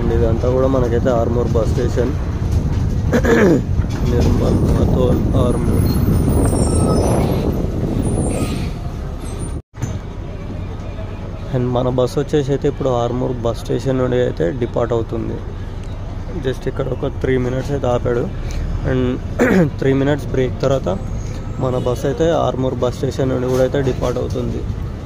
And ఇదంతా కూడా మనకైతే ఆర్మూర్ బస్ స్టేషన్, నిర్మల్ మతోల్ ఆర్మూర్. అండ్ మన బస్ వచ్చేసి అయితే ఇప్పుడు ఆర్మూర్ బస్ స్టేషన్ నుండి అయితే డిపార్ట్ అవుతుంది. జస్ట్ ఇక్కడ ఒక 3 minutes అయితే ఆపాడు. అండ్ 3 minutes బ్రేక్ తర్వాత మన బస్ అయితే ఆర్మూర్ బస్ స్టేషన్ నుండి కూడా అయితే డిపార్ట్ అవుతుంది.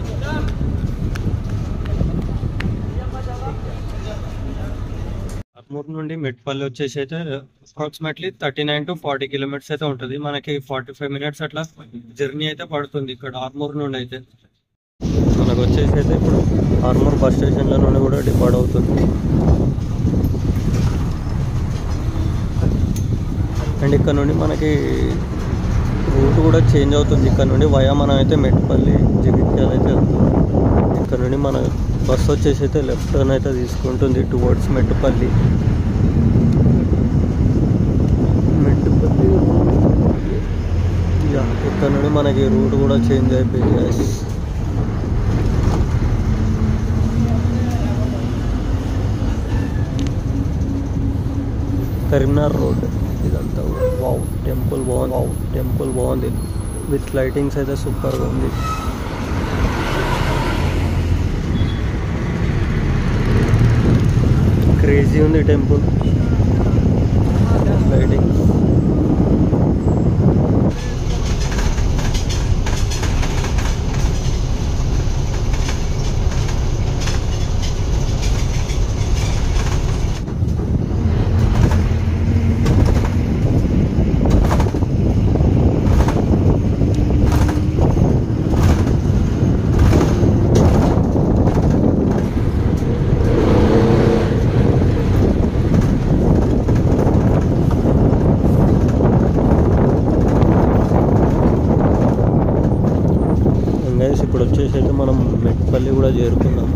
ఆర్మూర్ నుండి మెట్పల్లి వచ్చేసి అయితే అప్రాక్సిమేట్లీ 39 to 40 kilometers అయితే ఉంటుంది. మనకి 45 minutes అట్లా జర్నీ అయితే పడుతుంది ఇక్కడ ఆర్మూర్ నుండి. అయితే మనకు వచ్చేసి అయితే ఇప్పుడు ఆర్మూర్ బస్ స్టేషన్ల నుండి కూడా డిపార్ట్ అవుతుంది. అండ్ ఇక్కడ నుండి మనకి రూట్ కూడా చేంజ్ అవుతుంది. ఇక్కడ నుండి వయా మనం అయితే మెట్పల్లి జగిత్యాల అయితే వెళ్తుంది. ఇక్కడ నుండి మన బస్ వచ్చేసి అయితే లెఫ్ట్ టర్న్ అయితే తీసుకుంటుంది టువర్డ్స్ మెట్పల్లి. ఇక్కడ నుండి మనకి రూట్ కూడా చేంజ్ అయిపోయింది. కరీంనగర్ రోడ్ ఇదంతా. వావ్, టెంపుల్ బాగుంది విత్ లైటింగ్స్ అయితే సూపర్గా ఉంది. క్రేజీ ఉంది టెంపుల్ లైటింగ్. ఇప్పుడు వచ్చేసి అయితే మనం మెట్పల్లి కూడా చేరుకున్నాము.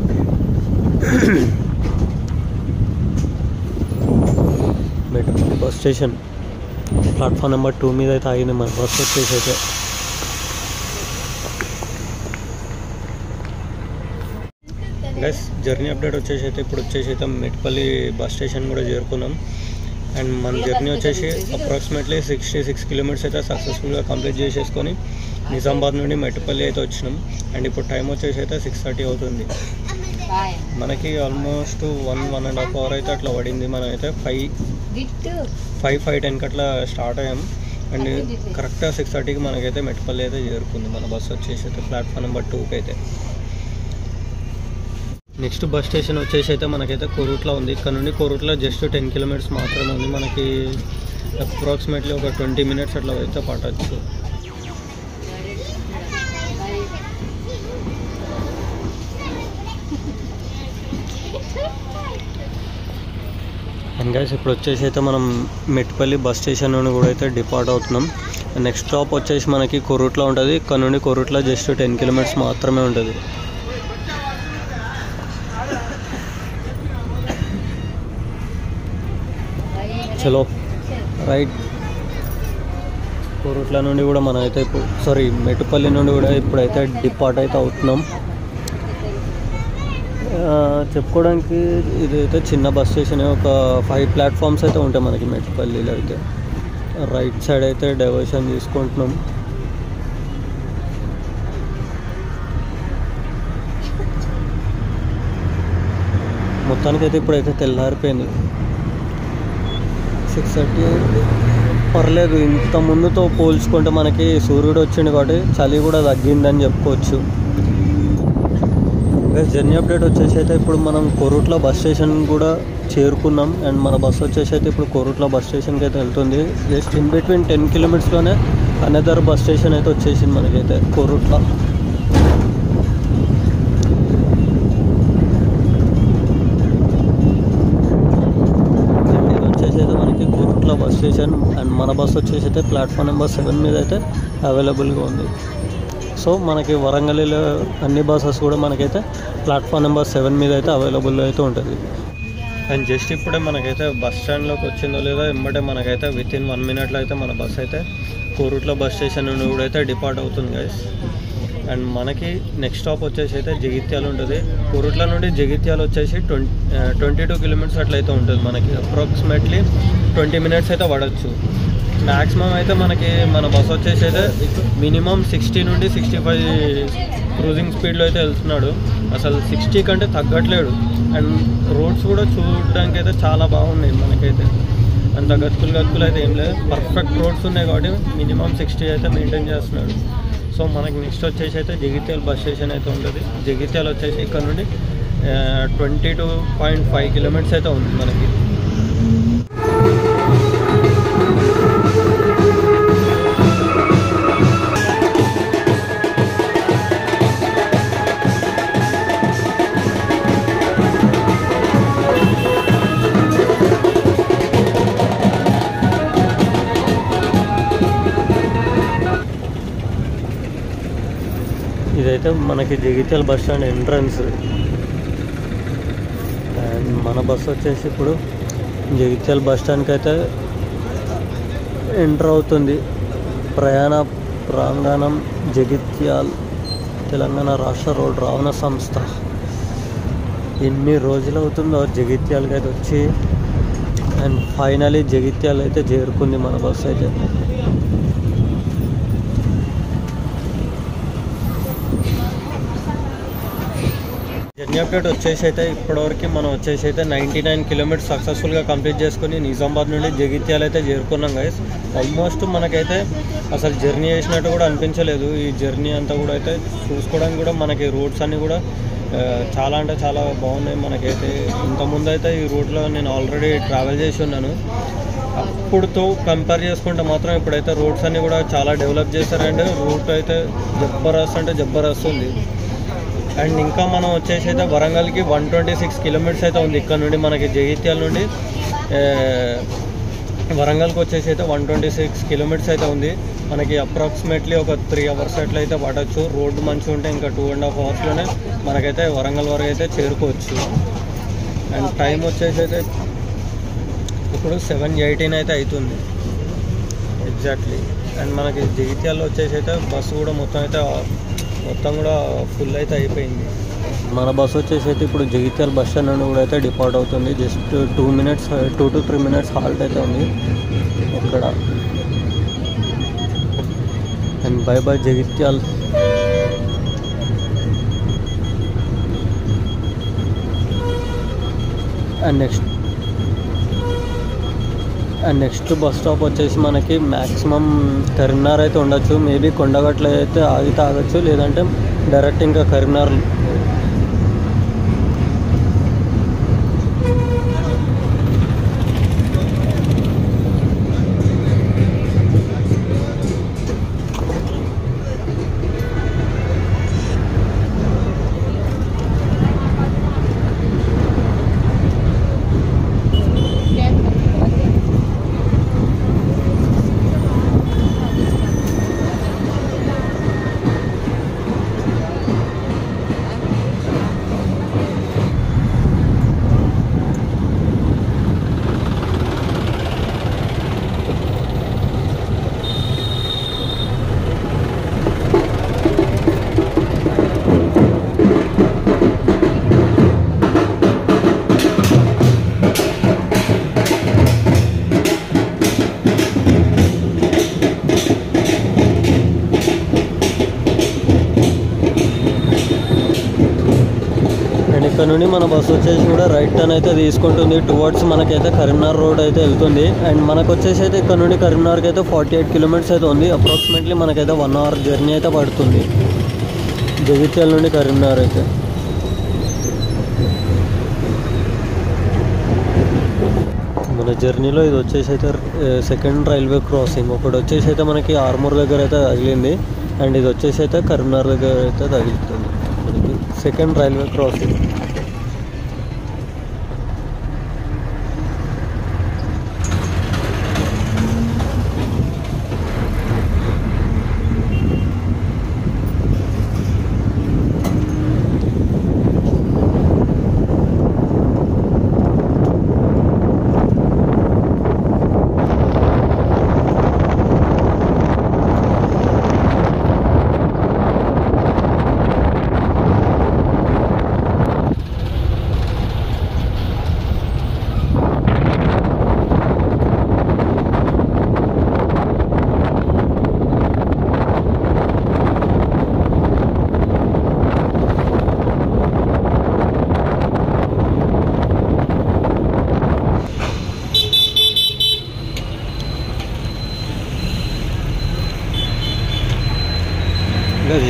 Metpally bus station platform number 2 మీద అయితే ఆగింది మన బస్ వచ్చేసి అయితే. గైస్ జర్నీ అప్డేట్ వచ్చేసి అయితే ఇప్పుడు వచ్చేసి అయితే మెట్పల్లి బస్ స్టేషన్ కూడా చేరుకున్నాం. అండ్ మన జర్నీ వచ్చేసి అప్రాక్సిమేట్లీ 66 kilometers అయితే సక్సెస్ఫుల్గా కంప్లీట్ చేసేసుకొని నిజామాబాద్ నుండి మెట్పల్లి అయితే వచ్చినాం. అండ్ ఇప్పుడు టైం వచ్చేసి అయితే 6:30 అవుతుంది. మనకి ఆల్మోస్ట్ 1.5 hours అయితే అట్లా పడింది. మనం అయితే 5:10కి అట్లా స్టార్ట్ అయ్యాం. అండ్ కరెక్ట్గా 6:30కి మనకైతే మెట్పల్లి అయితే చేరుకుంది మన బస్ వచ్చేసి అయితే ప్లాట్ఫామ్ నెంబర్ 2కి అయితే. నెక్స్ట్ బస్ స్టేషన్ వచ్చేసి అయితే మనకైతే కోరుట్ల ఉంది. ఇక్కడ నుండి కోరుట్ల జస్ట్ 10 kilometers మాత్రమే ఉంది. మనకి అప్రాక్సిమేట్లీ ఒక 20 minutes అట్లా అయితే పట్టచ్చు. అండ్ గైస్ ఇప్పుడు వచ్చేసి అయితే మనం మెట్పల్లి బస్ స్టేషన్ నుండి కూడా అయితే డిపార్ట్ అవుతున్నాం. నెక్స్ట్ స్టాప్ వచ్చేసి మనకి కోరుట్ల ఉంటుంది. ఇక్కడ నుండి కోరుట్ల జస్ట్ 10 kilometers మాత్రమే ఉంటుంది. చలో రైట్. కోరుట్ల నుండి కూడా మనం అయితే ఇప్పుడు మెట్పల్లి నుండి కూడా ఇప్పుడైతే డిపార్ట్ అయితే అవుతున్నాం. చెప్పుకోవడానికి ఇదైతే చిన్న బస్ స్టేషన్. ఒక 5 platforms అయితే ఉంటాయి మనకి మెట్పల్లిలో అయితే. రైట్ సైడ్ అయితే డైవర్షన్ తీసుకుంటున్నాం. మొత్తానికైతే ఇప్పుడైతే తెల్లారిపోయింది. 6:30 పర్లేదు. ఇంత ముందుతో పోల్చుకుంటే మనకి సూర్యుడు వచ్చింది కాబట్టి చలి కూడా తగ్గిందని చెప్పుకోవచ్చు. జర్నీ అప్డేట్ వచ్చేసి అయితే ఇప్పుడు మనం కోరుట్ల బస్ స్టేషన్ కూడా చేరుకున్నాం. అండ్ మన బస్ వచ్చేసి అయితే ఇప్పుడు కోరుట్ల బస్ స్టేషన్కి అయితే వెళ్తుంది. జస్ట్ ఇన్ బిట్వీన్ 10 kilometersలోనే అనదర్ బస్ స్టేషన్ అయితే వచ్చేసింది మనకైతే కోరుట్ల. ఇది వచ్చేసి అయితే మనకి కోరుట్ల బస్ స్టేషన్. అండ్ మన బస్ వచ్చేసి అయితే ప్లాట్ఫామ్ నెంబర్ 7 మీద అయితే అవైలబుల్గా ఉంది. సో మనకి వరంగల్లో అన్ని బస్సెస్ కూడా మనకైతే ప్లాట్ఫామ్ నెంబర్ 7 మీద అయితే అవైలబుల్లో అయితే ఉంటుంది. అండ్ జస్ట్ ఇప్పుడే మనకైతే బస్ స్టాండ్లోకి వచ్చిందో లేదో వెంబడే మనకైతే వితిన్ 1 minute అయితే మన బస్ అయితే కోరుట్ల బస్ స్టేషన్ నుండి కూడా అయితే డిపార్ట్ అవుతుంది గైస్. అండ్ మనకి నెక్స్ట్ స్టాప్ వచ్చేసి అయితే జగిత్యాల ఉంటుంది. కోరుట్ల నుండి జగిత్యాల వచ్చేసి 22 కిలోమీటర్స్ అట్లయితే ఉంటుంది. మనకి అప్రాక్సిమేట్లీ 20 మినిట్స్ అయితే పడవచ్చు. మ్యాక్సిమం అయితే మనకి మన బస్ వచ్చేసి అయితే మినిమం 60 నుండి 65 క్రూజింగ్ స్పీడ్లో అయితే వెళ్తున్నాడు. అసలు 60 కంటే తగ్గట్లేడు. అండ్ రోడ్స్ కూడా చూడడానికి అయితే చాలా బాగున్నాయి. మనకైతే అంత గతుకులు అయితే ఏం లేదు, పర్ఫెక్ట్ రోడ్స్ ఉన్నాయి కాబట్టి మినిమం 60 అయితే మెయింటైన్ చేస్తున్నాడు. సో మనకి నెక్స్ట్ వచ్చేసి అయితే జగిత్యాల బస్ స్టేషన్ అయితే ఉంటుంది. జగిత్యాల వచ్చేసి ఇక్కడ నుండి 22.5 కిలోమీటర్స్ అయితే ఉంది మనకి. ఇదైతే మనకి Jagtial bus stand entrance. And మన బస్సు వచ్చేసి ఇప్పుడు జగిత్యాల బస్ స్టాండ్కి అయితే ఎంటర్ అవుతుంది. ప్రయాణ ప్రాంగణం జగిత్యాల తెలంగాణ రాష్ట్ర రోడ్ రవాణా సంస్థ. ఎన్ని రోజులు అవుతుందో జగిత్యాలకి అయితే వచ్చి. అండ్ ఫైనలీ జగిత్యాల అయితే చేరుకుంది మన బస్సు అయితే. జర్నీ అప్డేట్ వచ్చేసి అయితే ఇప్పటివరకు మనం వచ్చేసి అయితే 99 కిలోమీటర్స్ సక్సెస్ఫుల్గా కంప్లీట్ చేసుకుని నిజామాబాద్ నుండి జగిత్యాల అయితే చేరుకున్నాం గైస్. ఆల్మోస్ట్ మనకైతే అసలు జర్నీ చేసినట్టు కూడా అనిపించలేదు. ఈ జర్నీ అంతా కూడా అయితే చూసుకోవడానికి కూడా మనకి రోడ్స్ అన్నీ కూడా చాలా అంటే చాలా బాగున్నాయి. మనకైతే ఇంతకుముందు అయితే ఈ రూట్లో నేను ఆల్రెడీ ట్రావెల్ చేసి ఉన్నాను. అప్పుడుతో కంపేర్ చేసుకుంటే మాత్రం ఇప్పుడైతే రోడ్స్ అన్నీ కూడా చాలా డెవలప్ చేశారు. అండ్ రూట్ అయితే జబర్దస్త్ అంటే జబర్దస్త్ ఉంది. అండ్ ఇంకా మనం వచ్చేసి అయితే వరంగల్కి 126 కిలోమీటర్స్ అయితే ఉంది. ఇక్కడ నుండి మనకి జగిత్యాల నుండి వరంగల్కి వచ్చేసి అయితే 126 కిలోమీటర్స్ అయితే ఉంది. మనకి అప్రాక్సిమేట్లీ ఒక 3 అవర్స్ అట్లా అయితే పడవచ్చు. రోడ్డు మంచిగా ఉంటే ఇంకా 2.5 అవర్స్లోనే మనకైతే వరంగల్ వరకు అయితే చేరుకోవచ్చు. అండ్ టైం వచ్చేసి అయితే ఇప్పుడు 7:18 అయితే అవుతుంది ఎగ్జాక్ట్లీ. అండ్ మనకి జగిత్యాలలో వచ్చేసి అయితే బస్సు కూడా మొత్తం కూడా ఫుల్ అయితే అయిపోయింది. మన బస్సు వచ్చేసి అయితే ఇప్పుడు జగిత్యాల బస్ స్టాండ్ నుండి కూడా అయితే డిపార్ట్ అవుతుంది. జస్ట్ 2 to 3 మినిట్స్ హాల్ట్ అయితే ఉంది ఇక్కడ. And bye bye Jagtial. And next bus stop వచ్చేసి మనకి మ్యాక్సిమం కరీంనగర్ అయితే ఉండొచ్చు. మేబీ కొండగట్ల అయితే ఆగితే ఆగచ్చు, లేదంటే డైరెక్ట్ ఇంకా కరీంనగర్. ఇక్కడ నుండి మన బస్సు వచ్చేసి కూడా రైట్ టర్న్ అయితే తీసుకుంటుంది. టువర్డ్స్ మనకైతే కరీంనగర్ రోడ్ అయితే వెళ్తుంది. అండ్ మనకు వచ్చేసి అయితే ఇక్కడ నుండి కరీంనగర్కి అయితే 48 కిలోమీటర్స్ అయితే ఉంది. అప్రాక్సిమేట్లీ మనకైతే 1 అవర్ జర్నీ అయితే పడుతుంది జగిత్యాల నుండి కరీంనగర్ అయితే. మన జర్నీలో ఇది వచ్చేసి అయితే సెకండ్ రైల్వే క్రాసింగ్. ఒకటి వచ్చేసి అయితే మనకి ఆర్మూర్ దగ్గర అయితే తగిలింది. అండ్ ఇది వచ్చేసి అయితే కరీంనగర్ దగ్గర అయితే తగులుతుంది మనకి second railway crossing.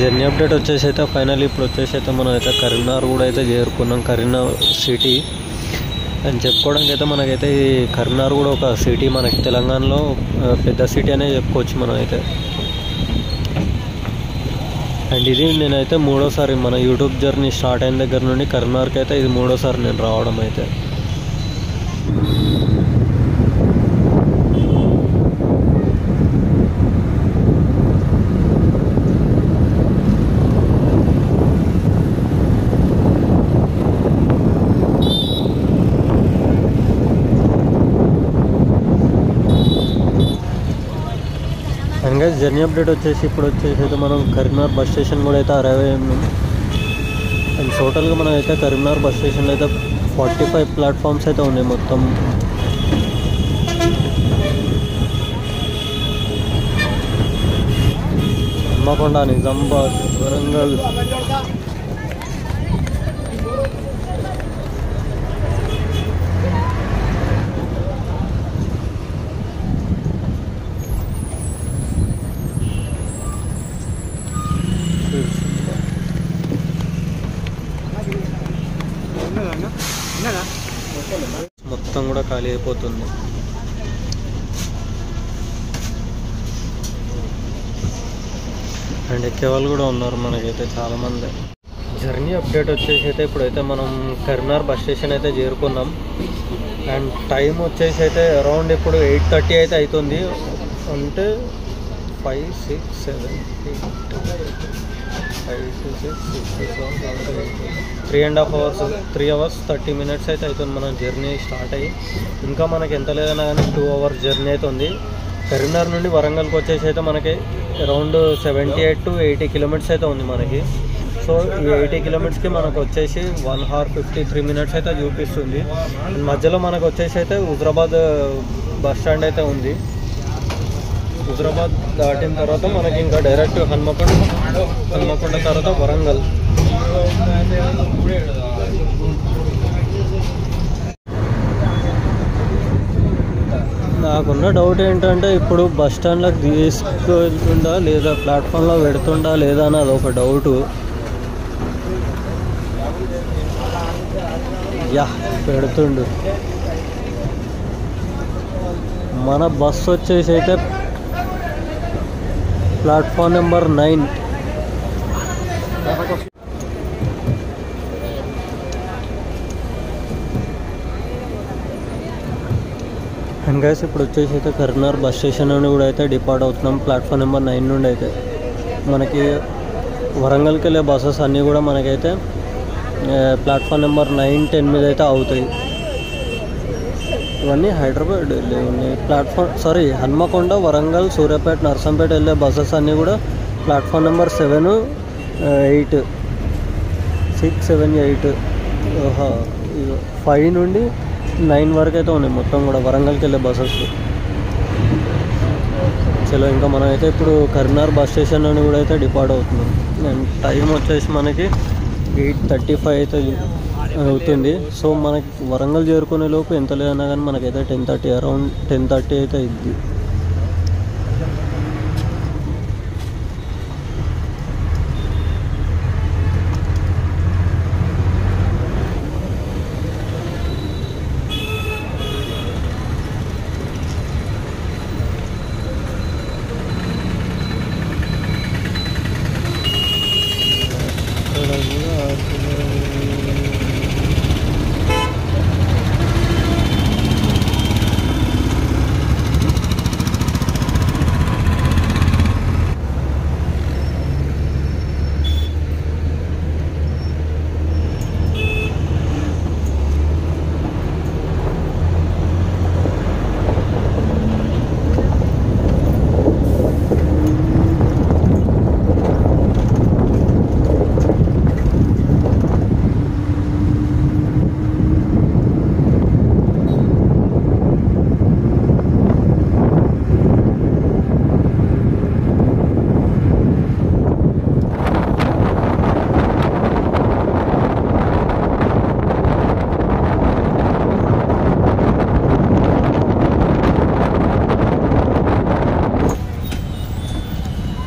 Journey update వచ్చేసి అయితే ఫైనల్ ఇప్పుడు వచ్చేసి అయితే మనం అయితే కరీంనగర్ కూడా అయితే చేరుకున్నాం. కరీంనగర్ సిటీ అని చెప్పుకోవడానికి అయితే మనకైతే ఈ కరీంనగర్ కూడా ఒక సిటీ, మనకి తెలంగాణలో పెద్ద సిటీ అనే చెప్పుకోవచ్చు మనం అయితే. అండ్ ఇది నేనైతే మూడోసారి మన యూట్యూబ్ జర్నీ స్టార్ట్ అయిన దగ్గర నుండి కరీంనగర్కి అయితే ఇది మూడోసారి నేను రావడం అయితే. అండ్ గైస్ జర్నీ అప్డేట్ వచ్చేసి ఇప్పుడు వచ్చేసి అయితే మనం కరీంనగర్ బస్ స్టేషన్ కూడా అయితే అరైవ్ అయ్యాము. అండ్ టోటల్గా మనం అయితే కరీంనగర్ బస్ స్టేషన్లో అయితే 45 ప్లాట్ఫామ్స్ అయితే ఉన్నాయి మొత్తం. హన్మకొండ, నిజామాబాద్, వరంగల్, మొత్తం కూడా ఖాళీ అయిపోతుంది. అండ్ ఎక్కే వాళ్ళు కూడా ఉన్నారు మనకైతే చాలామంది. జర్నీ అప్డేట్ వచ్చేసి అయితే ఇప్పుడైతే మనం కరీంనగర్ బస్ స్టేషన్ అయితే చేరుకున్నాం. అండ్ టైం వచ్చేసి అయితే అరౌండ్ ఇప్పుడు 8:30 అయితే అవుతుంది. అంటే 5, 6, 7, 8, 5 to 6, 6 to 7, 3.5 hours, 3 hours 30 minutes అయితే అవుతుంది మన జర్నీ స్టార్ట్ అయ్యి. ఇంకా మనకి ఎంత లేదన్నా కానీ 2 hours జర్నీ అయితే ఉంది. కరీంనగర్ నుండి వరంగల్కి వచ్చేసి అయితే మనకి అరౌండ్ 78 to 80 kilometers అయితే ఉంది మనకి. సో ఈ 80 kilometersకి మనకు వచ్చేసి 1 hour 53 minutes అయితే చూపిస్తుంది. మధ్యలో మనకు వచ్చేసి అయితే హుజరాబాద్ బస్ స్టాండ్ అయితే ఉంది. హుజరాబాద్ దాటిన తర్వాత మనకి ఇంకా డైరెక్ట్ హన్మకొండ తర్వాత వరంగల్. నాకున్న డౌట్ ఏంటంటే ఇప్పుడు బస్ స్టాండ్లోకి తీసుకెళ్తుండా లేదా ప్లాట్ఫామ్లో పెడుతుండా లేదా అని అదొక డౌటు. పెడుతుండు. మన బస్సు వచ్చేసి అయితే ప్లాట్ఫామ్ నెంబర్ 9. అండ్ గైస్ ఇప్పుడు వచ్చేసి అయితే కరీంనగర్ బస్ స్టేషన్ నుండి కూడా అయితే డిపార్ట్ అవుతున్నాం. ప్లాట్ఫామ్ నెంబర్ 9 నుండి అయితే మనకి వరంగల్కి వెళ్ళే బస్సెస్ అన్నీ కూడా మనకైతే ప్లాట్ఫామ్ నెంబర్ 9, 10 మీద అయితే అవుతాయి. ఇవన్నీ హైదరాబాద్ ఉన్నాయి. హన్మకొండ, వరంగల్, సూర్యాపేట, నర్సంపేట వెళ్ళే బస్సెస్ అన్నీ కూడా ప్లాట్ఫామ్ నెంబర్ 7, 8, 6, 7, 8, 5 నుండి 9 వరకు అయితే ఉన్నాయి మొత్తం కూడా వరంగల్కి వెళ్ళే బస్సెస్. చలో ఇంకా మనం అయితే ఇప్పుడు కరీంనగర్ బస్ స్టేషన్ నుండి కూడా అయితే డిపార్ట్ అవుతున్నాం. అండ్ టైం వచ్చేసి మనకి 8:35 అయితే అవుతుంది. సో మనకి వరంగల్ చేరుకునే లోపు ఎంత లేదన్నా కానీ మనకైతే 10:30, అరౌండ్ 10:30 అయితే అయింది.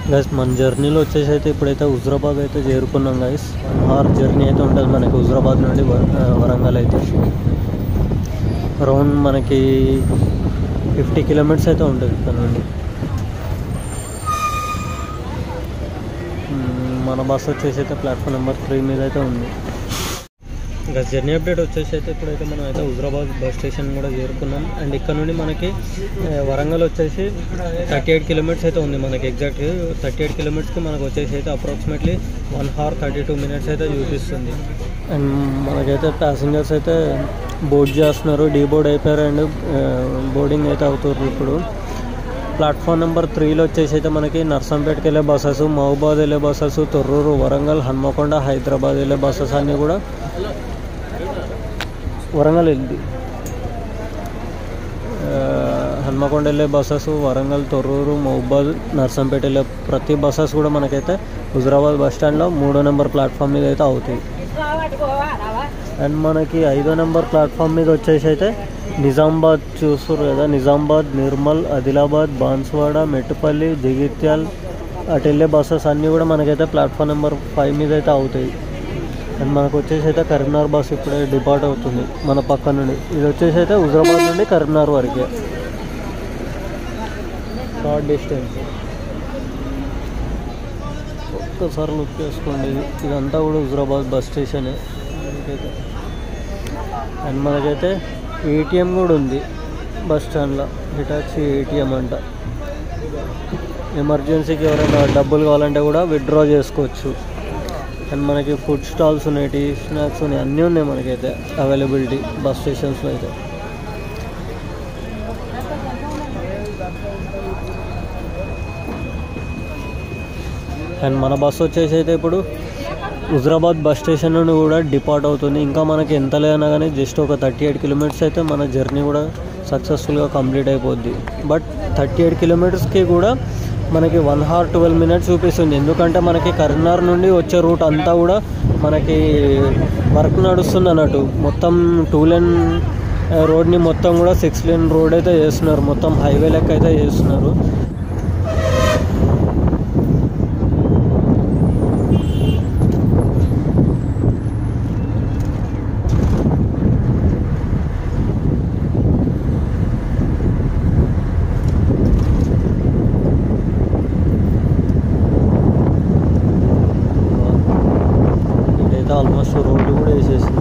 గైస్ మన జర్నీలో వచ్చేసి అయితే ఇప్పుడైతే హుజరాబాద్ అయితే చేరుకున్నాం గైస్. 1 hour జర్నీ అయితే ఉంటుంది మనకి హుజరాబాద్ నుండి వరంగల్ అయితే. అరౌండ్ మనకి 50 kilometers అయితే ఉంటుంది ఇక్కడ నుండి. మన బస్ వచ్చేసి అయితే ప్లాట్ఫామ్ నెంబర్ 3 మీద అయితే ఉంది. ఇంకా జర్నీ అప్డేట్ వచ్చేసి అయితే ఇప్పుడైతే మనం అయితే హుజరాబాద్ బస్ స్టేషన్ కూడా చేరుకున్నాం. అండ్ ఇక్కడ నుండి మనకి వరంగల్ వచ్చేసి 38 kilometers అయితే ఉంది మనకి. ఎగ్జాక్ట్ 38 kilometersకి మనకు వచ్చేసి అయితే అప్రాక్సిమేట్లీ 1 hour 32 minutes అయితే చూపిస్తుంది. అండ్ మనకైతే ప్యాసింజర్స్ అయితే బోర్డ్ చేస్తున్నారు, డీబోర్డ్ అయిపోయారు అండ్ బోర్డింగ్ అయితే అవుతారు ఇప్పుడు. ప్లాట్ఫామ్ నెంబర్ 3లో వచ్చేసి అయితే మనకి నర్సంపేటకి వెళ్ళే బస్సెస్, మహబూబాద్ వెళ్ళే బస్సెస్, తొర్రూరు, వరంగల్, హన్మకొండ, హైదరాబాద్ వెళ్ళే బస్సెస్ అన్నీ కూడా వరంగల్ వెళ్ళి హన్మకొండ వెళ్ళే బస్సెస్, వరంగల్, తొర్రూరు, మహబూబాద్, నర్సంపేట వెళ్ళే ప్రతి బస్సెస్ కూడా మనకైతే హుజరాబాద్ బస్ స్టాండ్లో 3వ నెంబర్ ప్లాట్ఫామ్ మీద అయితే అవుతాయి. అండ్ మనకి 5వ నెంబర్ ప్లాట్ఫామ్ మీద వచ్చేసి అయితే నిజామాబాద్ చూస్తారు కదా, నిజామాబాద్, నిర్మల్, ఆదిలాబాద్, బాన్సువాడ, మెట్టుపల్లి, జగిత్యాల్ అటు వెళ్ళే బస్సెస్ అన్నీ కూడా మనకైతే ప్లాట్ఫామ్ నెంబర్ 5 మీద అయితే అవుతాయి. అండ్ మనకు వచ్చేసి అయితే కరీంనగర్ బస్ ఇప్పుడే డిపార్ట్ అవుతుంది మన పక్క నుండి. ఇది వచ్చేసి అయితే హుజరాబాద్ నుండి కరీంనగర్ వరకే షార్ట్ డిస్టెన్స్. ఒక్కసారి లుక్ చేసుకోండి, ఇదంతా కూడా హుజరాబాద్ బస్ స్టేషనే మనకైతే. అండ్ మనకైతే ఏటీఎం కూడా ఉంది బస్ స్టాండ్లో, హిటాచి ఏటీఎం అంట. ఎమర్జెన్సీకి ఎవరైనా డబ్బులు కావాలంటే కూడా విత్డ్రా చేసుకోవచ్చు. అండ్ మనకి ఫుడ్ స్టాల్స్ ఉన్నాయి, టీ స్నాక్స్ ఉన్నాయి, అన్నీ ఉన్నాయి మనకైతే అవైలబిలిటీ బస్ స్టేషన్స్లో అయితే. అండ్ మన బస్సు వచ్చేసి అయితే ఇప్పుడు హుజరాబాద్ బస్ స్టేషన్ నుండి కూడా డిపార్ట్ అవుతుంది. ఇంకా మనకి ఎంత లేదన్నా కానీ జస్ట్ ఒక 38 kilometers అయితే మన జర్నీ కూడా సక్సెస్ఫుల్గా కంప్లీట్ అయిపోద్ది. బట్ 38 kilometersకి కూడా మనకి 1 hour 12 minutes చూపిస్తుంది. ఎందుకంటే మనకి కరీంనగర్ నుండి వచ్చే రూట్ అంతా కూడా మనకి వర్క్ నడుస్తుంది అన్నట్టు. మొత్తం 2 lane రోడ్ని మొత్తం కూడా 6 lane రోడ్ అయితే చేస్తున్నారు, మొత్తం హైవే లెక్క అయితే చేస్తున్నారు. ఆల్మోస్ట్ రోడ్డు కూడా వేసేసింది.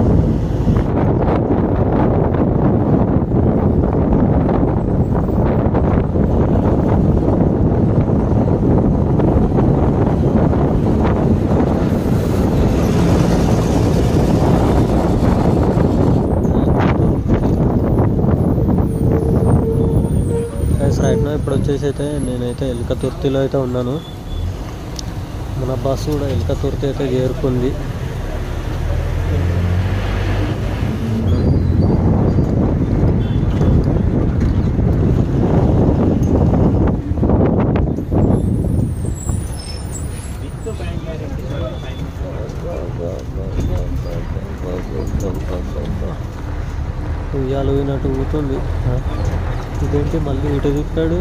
రైట్ నా ఇప్పుడు వచ్చేసి అయితే నేనైతే ఎల్కతుర్తిలో అయితే ఉన్నాను. మన బస్సు కూడా ఎల్కతుర్తి అయితే చేరుకుంది. ఉయ్యాలు పోయినట్టు ఊతుంది. ఇదేంటి మళ్ళీ ఇటు తిప్పాడు.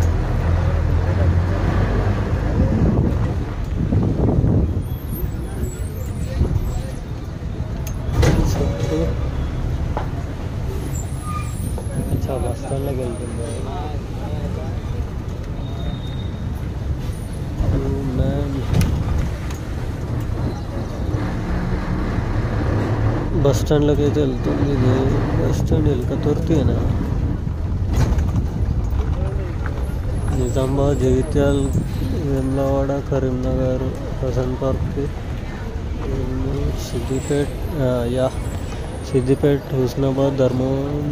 బస్ స్టాండ్లోకి వెళ్తుంది. బస్ స్టాండ్లోకి అయితే వెళ్తుంది. ఇది బస్ స్టాండ్ ఎల్కతుర్తినా? నిజామాబాద్, జగిత్యాల్, వేములవాడ, కరీంనగర్, ప్రజెంట్ పార్క్, సిద్దిపేట్, సిద్దిపేట్, హుస్నాబాద్, ధర్మవరం.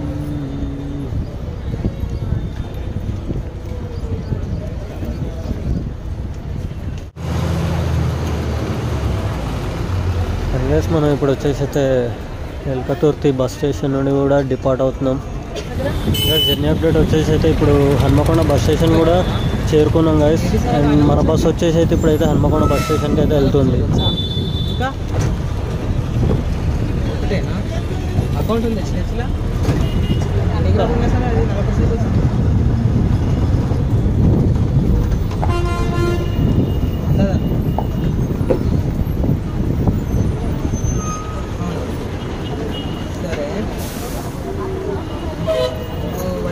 అన్లెస్ మనం ఇప్పుడు వచ్చేసి అయితే ఎల్కతుర్తి బస్ స్టేషన్ నుండి కూడా డిపార్ట్ అవుతున్నాం. జర్నీ అప్డేట్ వచ్చేసి అయితే ఇప్పుడు హన్మకొండ బస్ స్టేషన్ కూడా చేరుకున్నాం గైస్. అండ్ మన బస్ వచ్చేసి అయితే ఇప్పుడైతే హన్మకొండ బస్ స్టేషన్కి అయితే వెళ్తుంది.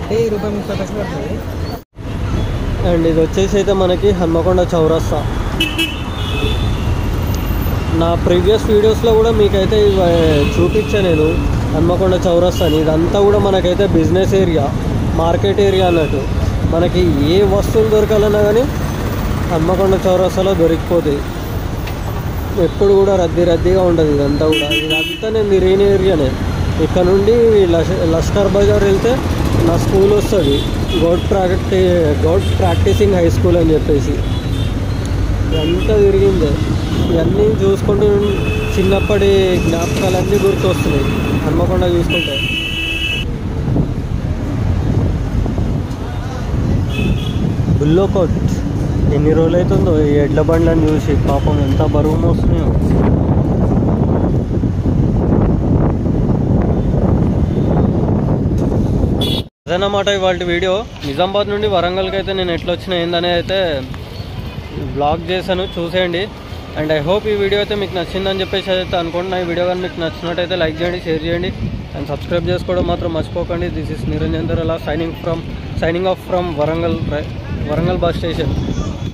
రూపాయి 30 పడుతుంది. అండ్ ఇది వచ్చేసి అయితే మనకి హన్మకొండ చౌరస్తా. నా ప్రీవియస్ వీడియోస్లో కూడా మీకైతే చూపించా నేను హన్మకొండ చౌరస్తాని. ఇదంతా కూడా మనకైతే బిజినెస్ ఏరియా, మార్కెట్ ఏరియా అన్నట్టు. మనకి ఏ వస్తువులు దొరకాలన్నా కానీ హన్మకొండ చౌరస్తాలో దొరికిపోతాయి. ఎప్పుడు కూడా రద్దీగా ఉంటుంది ఇదంతా కూడా. ఇదంతా నేను తిరిగిన ఏరియానే. ఇక్కడ నుండి లష్కర్ బజార్ వెళ్తే నా స్కూల్ వస్తుంది, గౌడ్ ప్రాక్టీసింగ్ హై స్కూల్ అని చెప్పేసి. ఇదంతా తిరిగిందే. ఇవన్నీ చూసుకుంటూ చిన్నప్పటి జ్ఞాపకాలన్నీ గుర్తొస్తున్నాయి హన్మకొండ చూసుకుంటే. బుల్లోకోట్ ఎన్ని రోజులు అవుతుందో ఈ ఎడ్ల బండ్లను చూసి. పాపం ఎంత బరువు మోస్తున్నాయో. అదన్నమాట ఇవాళ వీడియో. నిజామాబాద్ నుండి వరంగల్కి అయితే నేను ఎట్లా వచ్చినా ఏందనే అయితే బ్లాగ్ చేశాను, చూసేయండి. అండ్ ఐ హోప్ ఈ వీడియో అయితే మీకు నచ్చిందని చెప్పేసి అయితే అనుకుంటున్నా. ఈ వీడియో కానీ మీకు నచ్చినట్టయితే లైక్ చేయండి, షేర్ చేయండి అండ్ సబ్స్క్రైబ్ చేసుకోవడం మాత్రం మర్చిపోకండి. This is Niranjan Darla signing off from Warangal bus station.